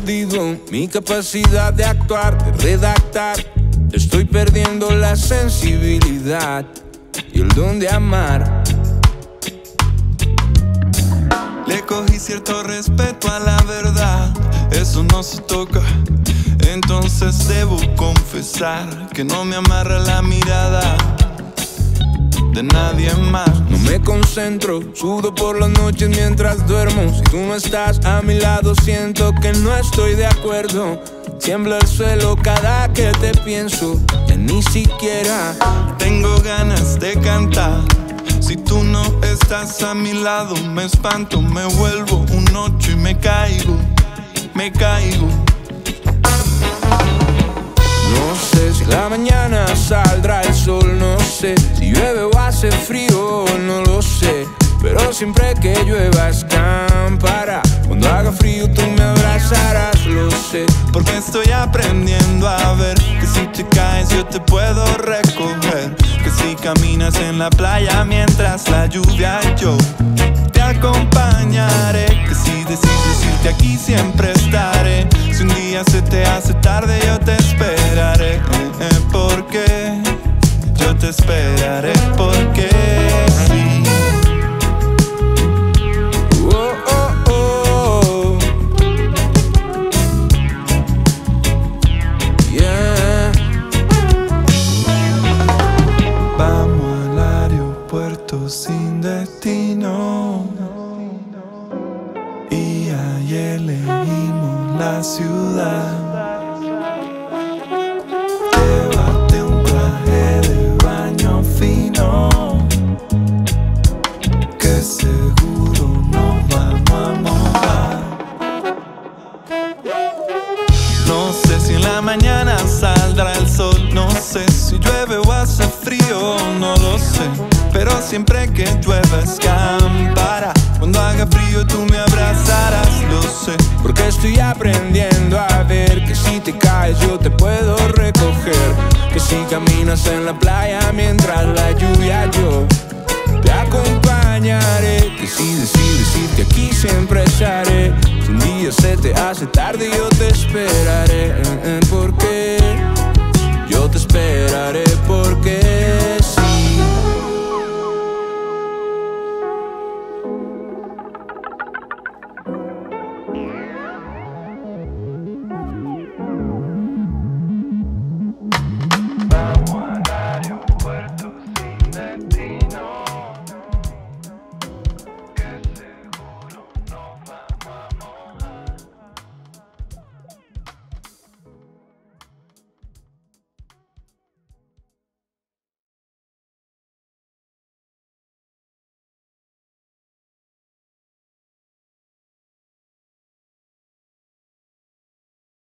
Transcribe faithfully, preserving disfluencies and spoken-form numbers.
perdido mi capacidad de actuar, de redactar. Estoy perdiendo la sensibilidad y el don de amar. Le cogí cierto respeto a la verdad, eso no se toca. Entonces debo confesar que no me amarra la mirada de nadie más. No me concentro, sudo por las noches mientras duermo. Si tú no estás a mi lado siento que no estoy de acuerdo. Tiembla el suelo cada que te pienso, que ni siquiera tengo ganas de cantar. Si tú no estás a mi lado me espanto, me vuelvo un ocho y me caigo, me caigo. No sé si la mañana saldrá el sol, no sé si llueve o hace frío, no lo sé. Pero siempre que llueva escampará, cuando haga frío tú me abrazarás, lo sé. Porque estoy aprendiendo a ver que si te caes yo te puedo recoger. Que si caminas en la playa mientras la lluvia yo te acompañaré. Que si decides irte aquí siempre estaré. Si un día se te hace tarde yo te esperaré, eh, eh, porque yo te esperaré, porque sí. Sin destino, y ahí elegimos la ciudad. Llévate un traje de baño fino, que seguro nos vamos a mojar. No sé si en la mañana saldrá el sol, no sé si llueve o hace frío, no lo sé. Pero siempre que llueva escampará, cuando haga frío tú me abrazarás, lo sé. Porque estoy aprendiendo a ver que si te caes yo te puedo recoger. Que si caminas en la playa mientras la lluvia yo te acompañaré. Que si decides irte aquí siempre estaré. Si un día se te hace tarde yo te esperaré.